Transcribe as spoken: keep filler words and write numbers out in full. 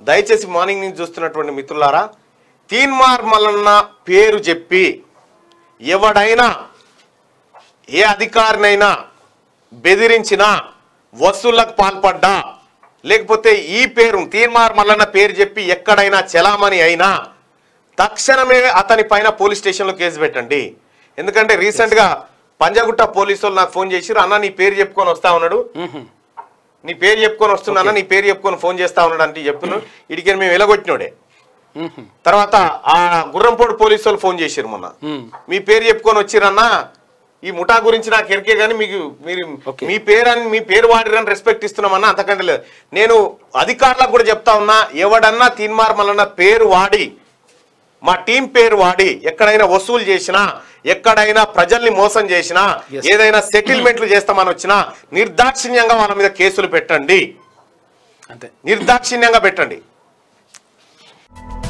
దయచేసి మార్నింగ్ నుంచి చూస్తున్నటువంటి మిత్రులారా, తీన్మార్ మల్లన్న పేరు చెప్పి ఎవడైనా ఏ అధికారినైనా బెదిరించినా, వసూళ్లకు పాల్పడ్డా, లేకపోతే ఈ పేరు తీన్మార్ మల్లన్న పేరు చెప్పి ఎక్కడైనా చెలామణి అయినా తక్షణమే అతని పైన పోలీస్ స్టేషన్లో కేసు పెట్టండి. ఎందుకంటే రీసెంట్గా పంజాగుట్ట పోలీసులు నాకు ఫోన్ చేసిరు, అన్న నీ పేరు చెప్పుకొని వస్తా ఉన్నాడు, నీ పేరు చెప్పుకొని వస్తున్నా, నీ పేరు చెప్పుకొని ఫోన్ చేస్తా ఉన్నాడు అంటే చెప్తున్నాడు. ఇడికి మేము ఎలగొట్టినోడే. తర్వాత ఆ గుర్రంపోడు పోలీసు వాళ్ళు ఫోన్ చేసిరు మొన్న, మీ పేరు చెప్పుకొని వచ్చిరన్నా, ఈ ముఠా గురించి నాకు ఎరికే కానీ మీకు మీరు మీ పేరని మీ పేరు వాడిరని రెస్పెక్ట్ ఇస్తున్నామన్నా, అంతకంటే లేదు. నేను అధికారులకు కూడా చెప్తా ఉన్నా, ఎవడన్నా తీన్మార్ మల్లన్న పేరు వాడి, మా టీం పేరు వాడి ఎక్కడైనా వసూలు చేసినా, ఎక్కడైనా ప్రజల్ని మోసం చేసినా, ఏదైనా సెటిల్మెంట్లు చేస్తామని వచ్చినా నిర్దాక్షిణ్యంగా వాళ్ళ మీద కేసులు పెట్టండి, అంతే, నిర్దాక్షిణ్యంగా పెట్టండి.